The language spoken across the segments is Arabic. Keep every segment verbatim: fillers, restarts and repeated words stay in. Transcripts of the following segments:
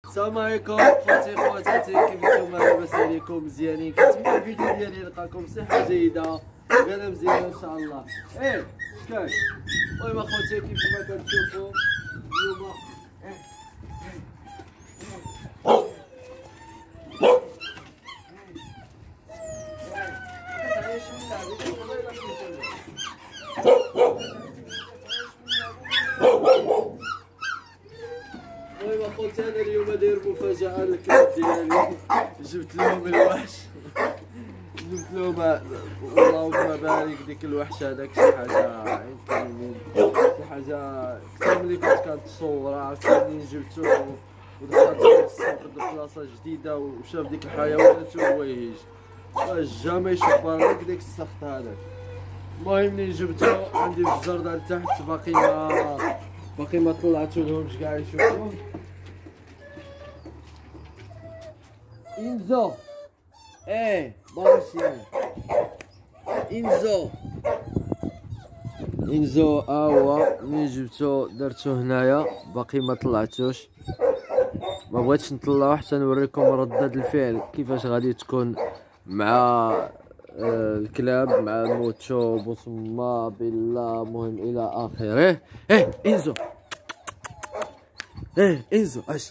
السلام عليكم خوتي خواتاتي، كيف نتوما؟ لاباس عليكم؟ مزيانين؟ كنتمنى الفيديو ديالي يلقاكم صحه جيده غير مزيانه ان شاء الله. ايه كاين المهم اخوتي كيف ما كتشوفوا اليوم المهم اخوتي انا اليوم داير مفاجأة للكلاب ديالي. جبت لهم الوحش، جبت لهم اللهم بارك ديك الوحش هذاك شي حاجة يمكن شي حاجة أكثر ملي كنت كنتصورها. عرفتي منين جبتو ودخلت في السوق بلاصة جديدة وشاف ديك الحيوانات وهو يهيج، جا ما يشبر لك ديك السخط هذاك. المهم منين جبتو عندي في الجردة لتحت باقي ما باقي ما طلعتو لهمش كاع يشوفوهم. انزو ايه باشا انزو انزو ها هو منين جبتو درتو هنايا باقي ما طلعتوش. ما بغيتش نطلعو حتى نوريكم ردة الفعل كيفاش غادي تكون مع الكلاب، مع الموتشو بوصمة بالله مهم الى اخره. ايه انزو ايه انزو اش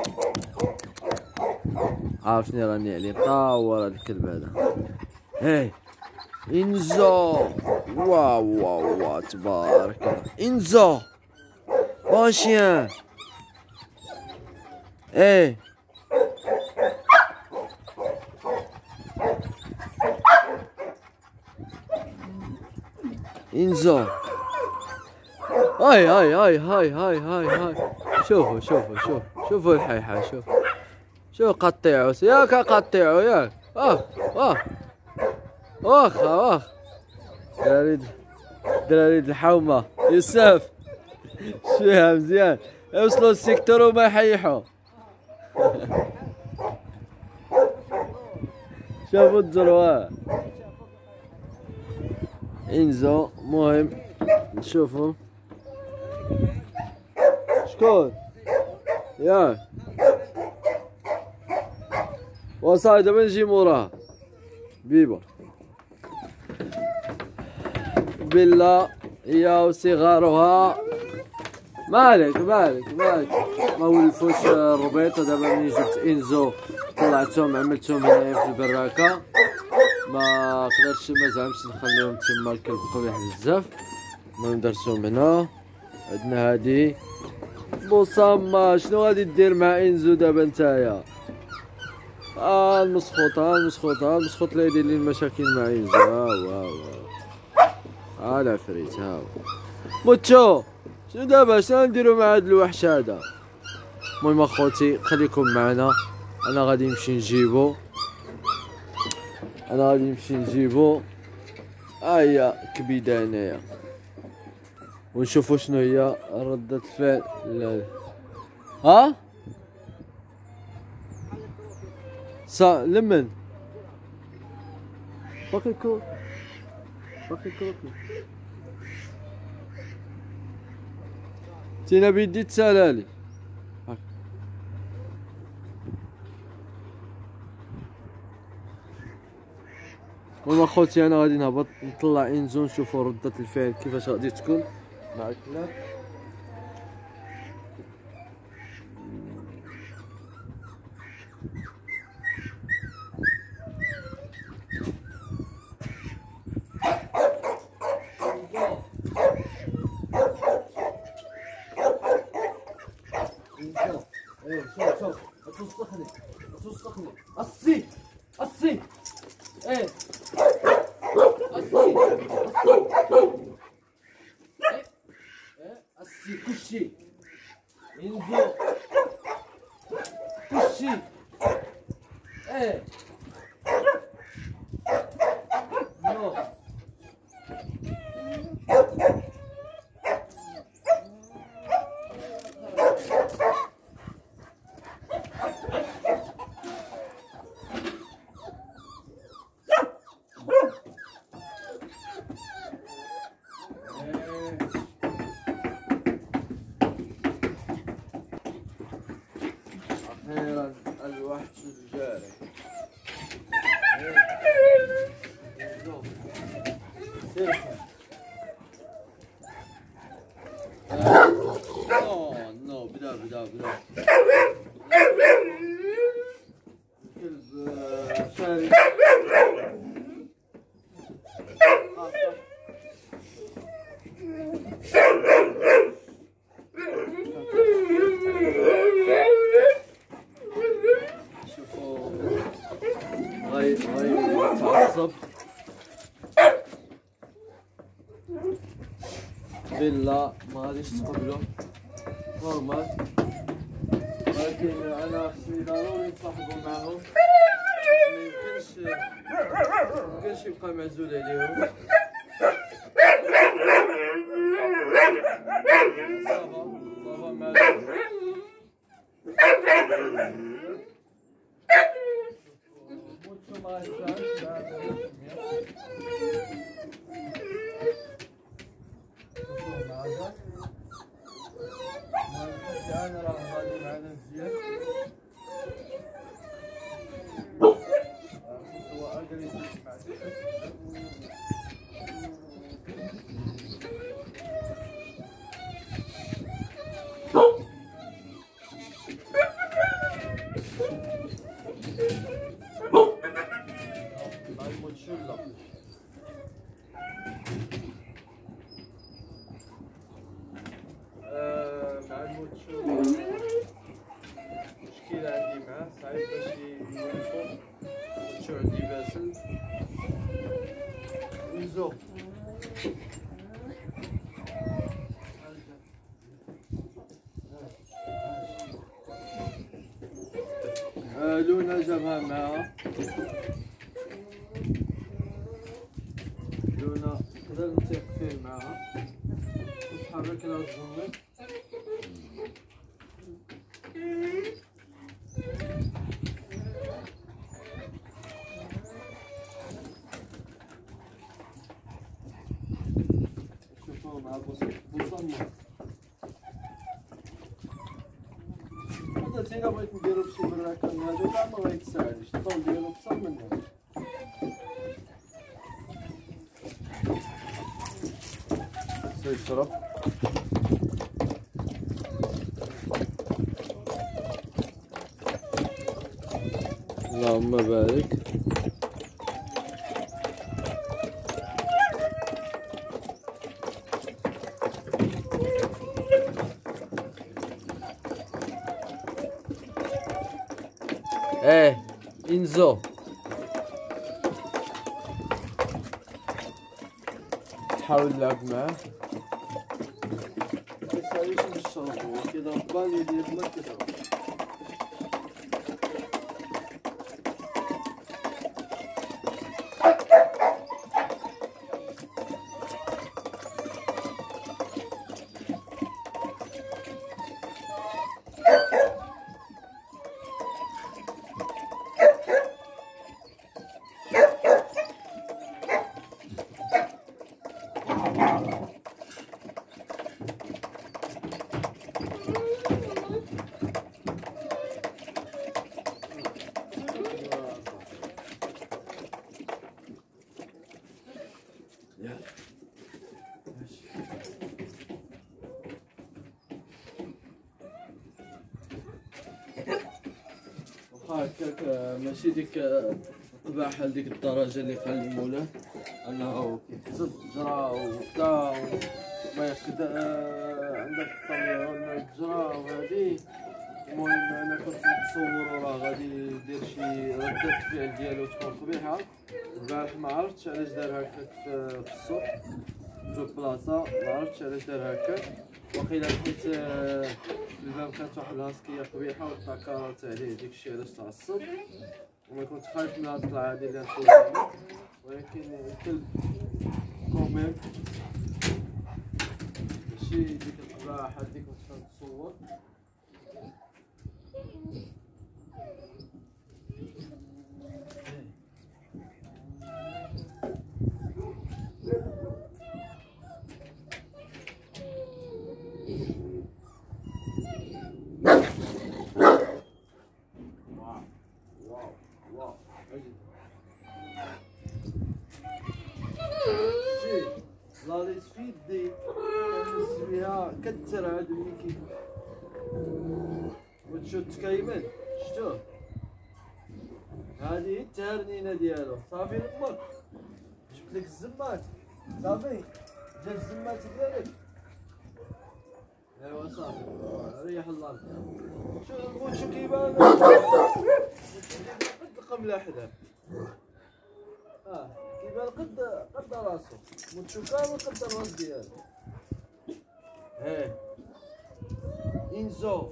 عارفني راني عليه طاور هاد الكلب هذا. ايه انزو واو واو واو تبارك الله. انزو بون شيان. ايه انزو هاي هاي هاي هاي هاي هاي هاي شوفوا شوفوا شوفوا شوفوا الحيحة، شوف شوف قطيعو ياك قطيعو ياك. واخ واخ واخ واخ دراري دراري الحومة يوسف شويها مزيان يوصلوا السيكتور وما يحيحوا. شوفوا الذروة انزو. مهم نشوفوا شكون ياك وصاي دابا نجي موراه بيبا بالله هي وصغارها. مالك مالك مالك ما ولفوش الربيط. دابا ملي جبت انزو طلعتهم عملتهم هنايا في البراكه، ما قدرتش ما زعمتش نخليهم تما الكلب قبيح بزاف. المهم درتهم هنا. عندنا هادي بوصمة. شنو غادي دير مع انزو دابا نتايا؟ ها المسخوط ها المسخوط ها المسخوط اللي يدير لي المشاكل مع انزو. ها هو ها هو ها العفريت ها هو. موتشو شنو دابا شنو نديرو مع هاد الوحش هذا؟ المهم اخوتي خليكم معنا، انا غادي نمشي نجيبو انا غادي نمشي نجيبو ها هي كبيده هنايا ونشوفو شنو هي ردة الفعل. لا ها صا لمن باقي كو باقي كروكي تينا بيدي تسالالي. المهم اخوتي انا غادي نهبط نطلع انزو نشوفو ردة الفعل كيفاش غادي تكون مع الكلاب. ايه شوف شوف لا توسخني لا توسخني. الصي الصي ايه الصي ايه ايه الصي كلشي ينزو كلشي ايه نو أخيرا الوحش الجارح. نو نو بدا بدا بدا الكلب شاري. شوفوا غاي غاي يتعصب. بالله ما غاديش تقبلو نورمال، ولكن انا خصني ضروري نتصاحبو معاهم، ميمكنش ميمكنش يبقى معزول عليهم. صافا صافا معزول. mucho más انا راه غادي معنا مزيان. هو اجريسيف مع الموتشو. مشكلة عندي معاه، صعيب باش يوقفو. الموتشو عندي باسل ويزو. آه لونا جابها معاها. لونا نقدر نثيق فيه معاها، نتحرك لها الزومي. شوفوا مع بوصمة. هذا تينا بغيت نديرو بشي براكان هادو كاع ما غيتساعدش، الطول ديالو قصر من هذا. سيشرب. اللهم بارك. ايه انزو تحاول تلعب معاه. متساليش نشرب، هو كيضرب بالي يدير ما كيضرب. هكاك ماشي ديك الطباعة لديك الدرجة اللي قال لي مولاه انه كيحسب الجرا وبدا ما ياخد عندك الطميرة الجرا وهادي. المهم انا كنت نتصور راه غادي يدير شي ردة الفعل ديالو تكون قبيحة. البارح ما عرفتش علاش دار هكاك في السوق في البلاصة، ما عرفتش علاش دار هكاك. وقيلا حيت الباب كانت واحد الهاسكية قبيحة وتعكرت عليه، داكشي علاش تعصب. وما كنت خايف من هاد الطلعة هادي اللي غتوجعني، ولكن الكلب كوميم ماشي ديك القباحة اللي كنت كنتصور. يتر عاد ملي كي وتشوف تكايمل شفتوه هادي هي التهرنينه ديالو صافي امك جبت لك الزمات صافي جا الزمات ديالك ايوا صافي ريح الله انت شوف الموتشو كيبان قد القمله حدا اه كيبان قد قد راسو موتشو كامل قد الراس ديالو هاه انزو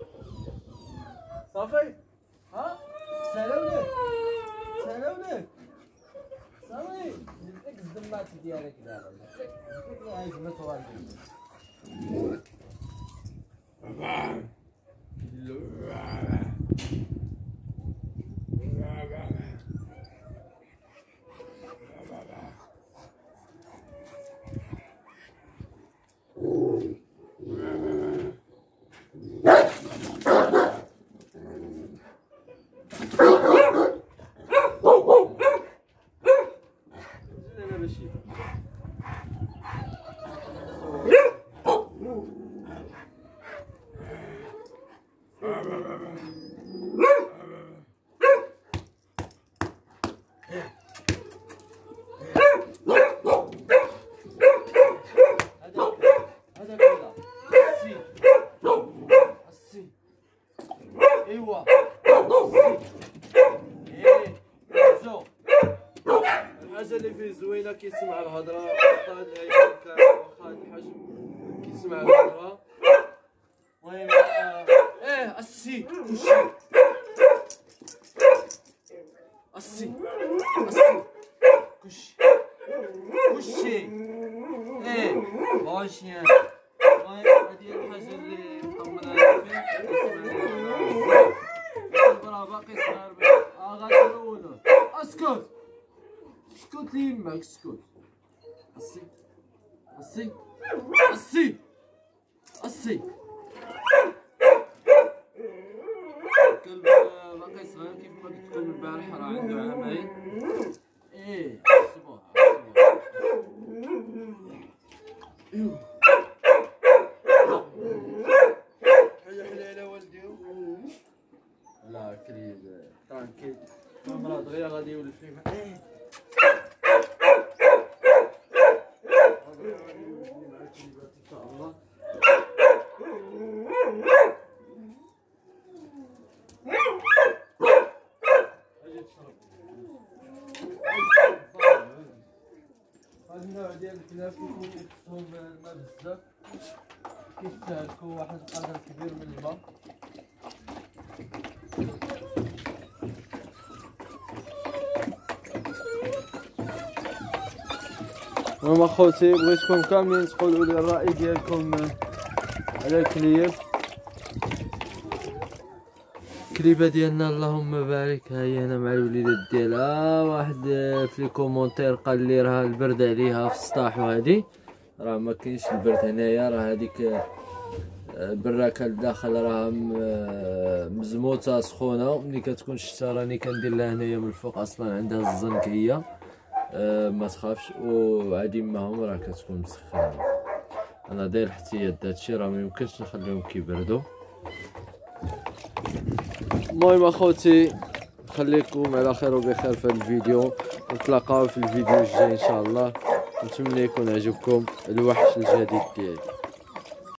صافي ها سلام لك سلام لك صافي جبت لك الزمات ديالك دابا جبت لك جبت لك هاي زمات والديك ايوا ايه زو الحاجه اللي فيه زوينه كيسمع الهضره واخا الهيكل تاعو واخا الحجم كيسمع الهضره المهم ايه السي كلشي السي السي كلشي كلشي ايه بون شيان المهم هادي هي الحاجه اللي مطمن عليها فيه برا باقي صغير اه غادي نولو اسكت اسكت لي يماك اسكت السي السي السي السي الكلب باقي صغير كيف ما قلت لكم البارح راه عنده عامين ايه صباح ايوا حاجه حليله والدي لا كريب ترانكيل مرة دغيا غادي يولف فيه ايه ان شاء الله اجي تشرب هاد النوع ديال الكلاب كيكون كيخصهم الماء بزاف كيستهلكوا واحد القدر كبير من الماء المهم اخوتي بغيتكم كاملين تقولوا لي الراي ديالكم على الكليب الكليبه ديالنا اللهم بارك. ها هي هنا مع الوليدات ديالها واحد في لي كومونتير قال لي راه البرد عليها في السطاح وهادي راه ما كاينش البرد هنايا راه هذيك البراكه لداخل راه مزموطه سخونه ملي كتكون الشتا راني كندير لها هنايا من الفوق اصلا عندها الزنك هي أه ما تخافش وعادي معهم راه كتكون مسخنه. انا داير احتياط دهادشي راه ميمكنش نخليهم كيبردوا. المهم اخوتي نخليكم على خير وبخير في هذا الفيديو ونتلاقاو في الفيديو الجاي ان شاء الله. نتمنى يكون عجبكم الوحش الجديد ديالي.